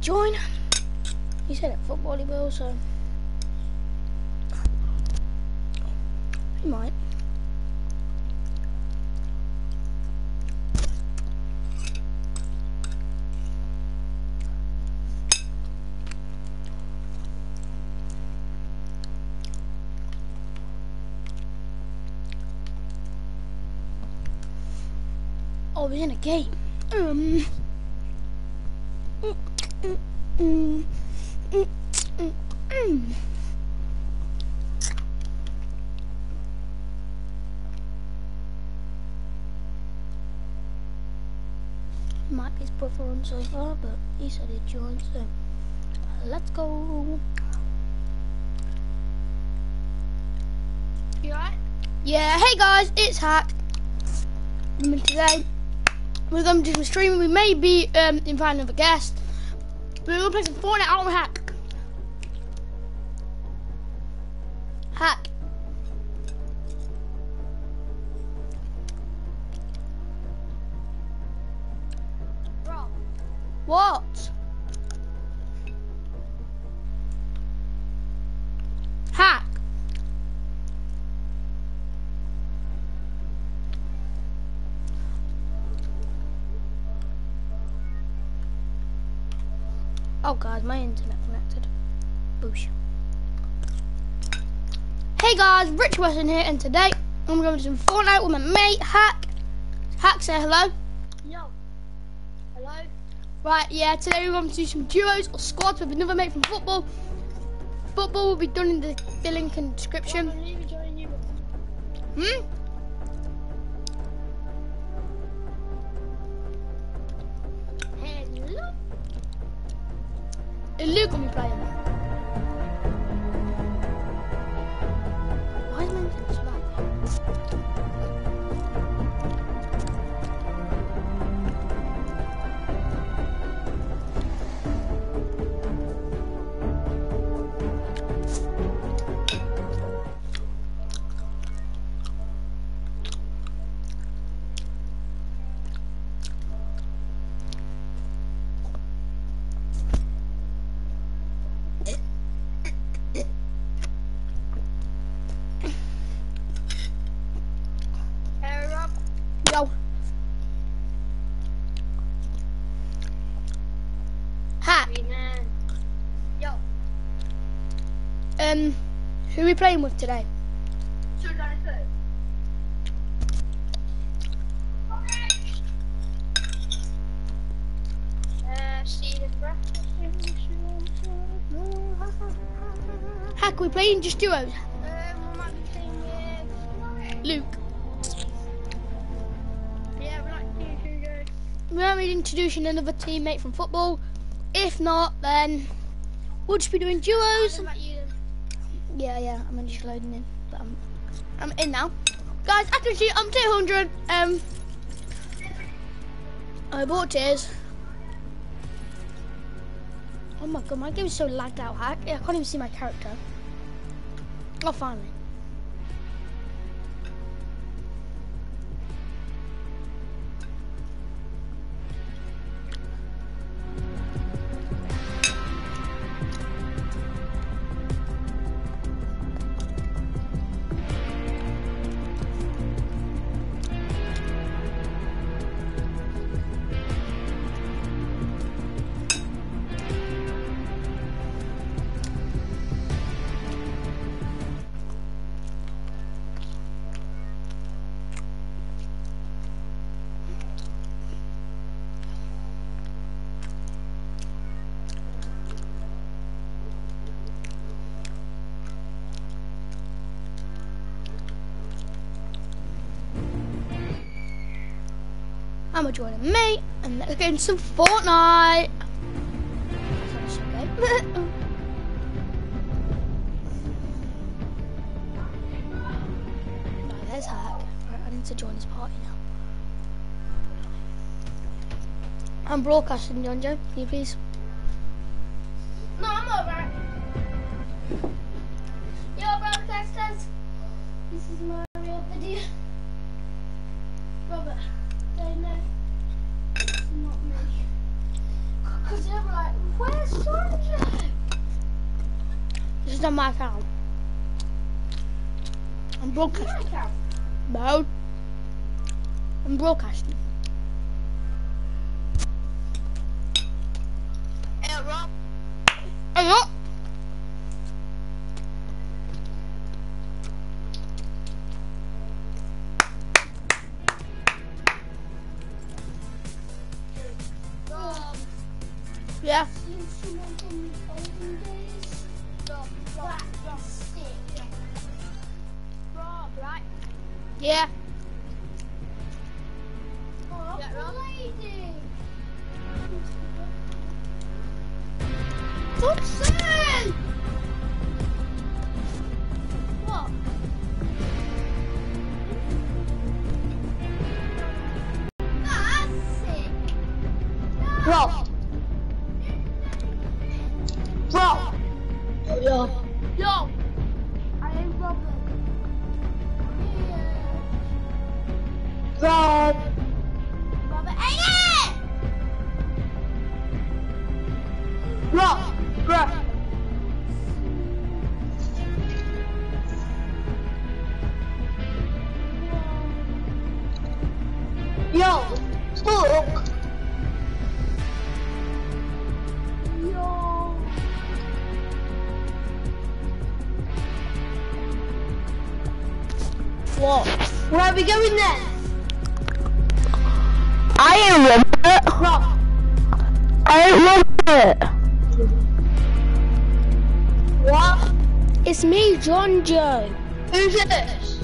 join. He said at football he will, so he might. Oh, we're in a game. Might be his brother on so far, but he said he'd join, so let's go. You alright? Yeah, hey guys, it's Hack. Today we're going to do some streaming. We may be inviting another guest. We're going to play some Fortnite out with Hack. Hack. Bro. What? Hack. Oh guys, my internet connected. Boosh. Hey guys, Rich Weston here, and today I'm going to do some Fortnite with my mate Hack. Hack, say hello. Yo. Hello? Right, yeah, today we're going to do some duos or squads with another mate from football. Football will be done in the link and description. I'll leave you join you. Hmm? Hello? Luke will be playing. Why is my internet so bad? Hey, Rob. Yo. Hack. Green man. Yo. Who are we playing with today? So done it first. See the breakfast. Hack, are we playing just duos? We might be playing with Luke. Yeah, we like to do good. We might be introducing another teammate from football. If not, then we'll just be doing duos. What about you then? Yeah, I'm just loading in. But I'm in now. Guys, I can see I'm 200. I bought tears. Oh my god, my game is so lagged out, Hack. I can't even see my character. Oh, finally. I'm gonna join a mate and let's get into some Fortnite. That's okay. Right, there's Hack. Right, I need to join this party now. I'm broadcasting, John Joe. Can you please? No, I'm alright. Yo, broadcasters. This is my real video. Robert, they know it's not me. Because they were like, where This is not my account. I'm broadcasting. No. I'm broadcasting. Hey, Rob. Hey, up. Rob. Yeah. Seen someone from the olden days? Rob, stick. Rob, right? Yeah. Oh, Yeah, Rob. lady. Hudson! What? That's sick. Rob. Rob. Yo. Yo. I am Robert. Rob. Robert. Hey, Rob. Rob. Yo. Look. Yo. What? Where are we going then? I am Robert. Rob. I am Robert. What? It's me, John Joe. Who's this?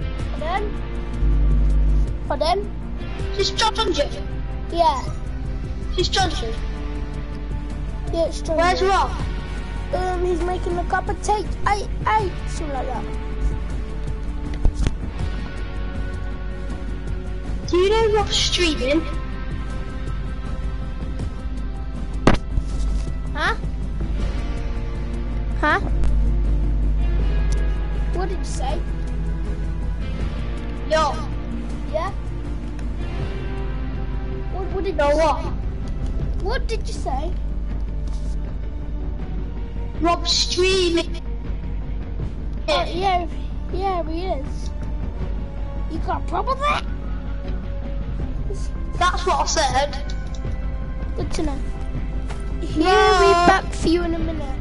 Pardon? This is John Joe. Yeah. This is John Joe. Yeah, it's John Where's Joe. Rob? He's making a cup of tea. Hey, something like that. Do you know Rob's streaming? Huh? Huh? What did you say? Yo. Yeah? What did Yo, you what? say? What did you say? Rob's streaming. Yeah, he is. You got a problem with that? That's what I said. Good to know. He'll No. be back for you in a minute.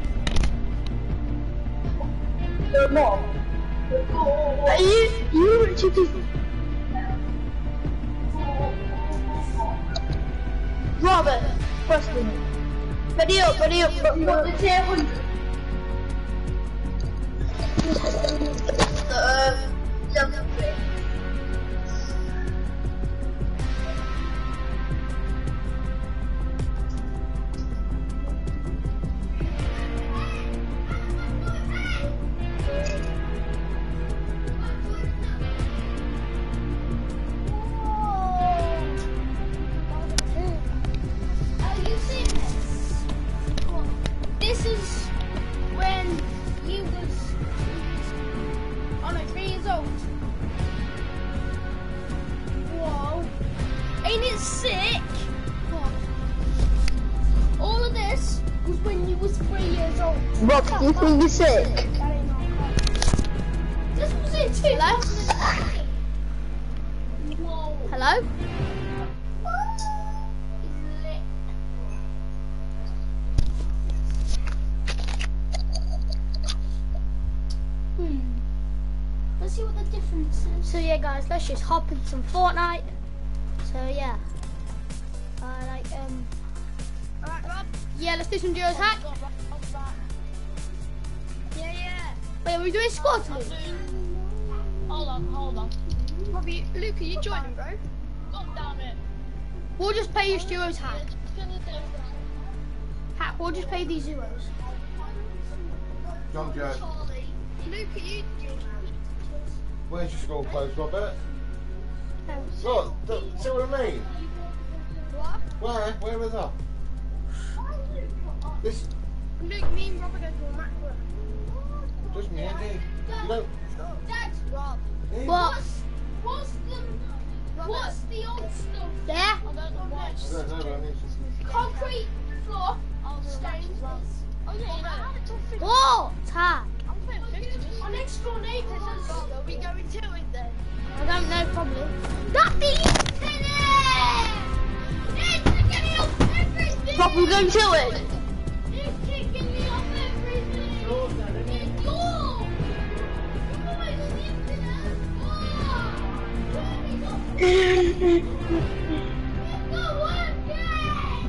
What? Are you actually... Robert, trust me. Buddy up. Got the table. Are you seeing this? What? This is when you was like 3 years old. Whoa. Ain't it sick? What? All of this was when you was 3 years old. Rob, do you think you're sick? That ain't not right. This was in 2008. Whoa. Hello? Let's see what the difference is. So yeah guys, let's just hop into some Fortnite. So yeah. Alright, Rob. Yeah, let's do some duos hack. Yeah. Wait, are we doing squad league? Hold on. Robbie, Luke, are you joining, bro? God damn it. We'll just pay your duos hack. Hack, we'll just pay these zeros. John Joe, Luke, are you where's your school clothes, Robert? Look, see what I mean? What? Where was that? This, Luke, me and Robert go to a macro. just me and you. You don't, Dad, Rob. yeah. What? What's the old stuff? There? I don't know what. I don't know, but I need to... Concrete floor. Stones. Oh yeah, What? Hack. up and go to it. He's kicking me off everything. It's yours. You always sleep in that. It's not working.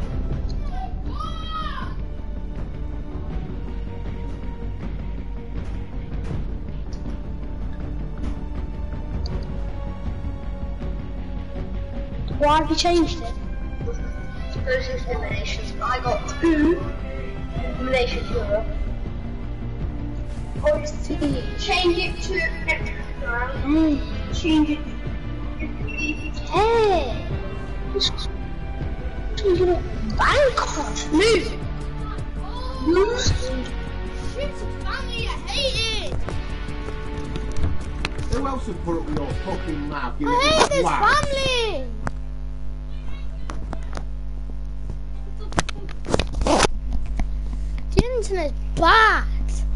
Why have you changed it? Those eliminations, but I got 2 eliminations Europe. Obviously, change it to extra round. Change it to Hey! Changing it. Bangkok! Move! Lose! Shit's family, I hate it. Who else would put up your fucking mouth? You I little hate this twat? family. The internet's bad.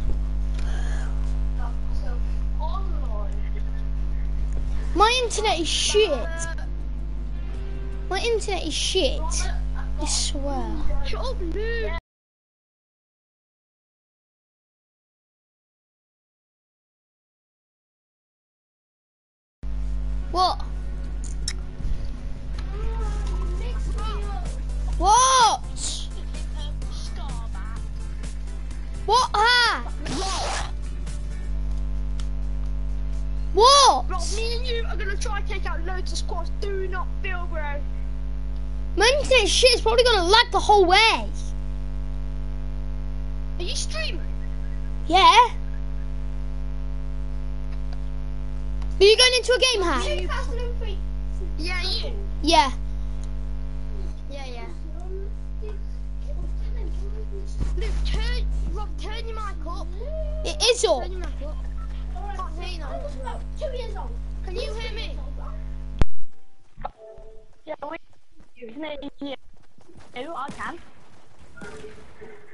My internet is shit. My internet is shit. I swear. Shut up, Luke. What? What? What? Ha? What? Bro, me and you are gonna try to take out loads of squads. Do not feel, bro. My internet is shit. It's probably gonna lag the whole way. Are you streaming? Yeah. Are you going into a game, Ha? Yeah, you. Yeah. Yeah. Luke, turn your mic up. It is up. Turn your mic up. Can't hear you now. 2 years old. Can you hear me? Yeah, I can.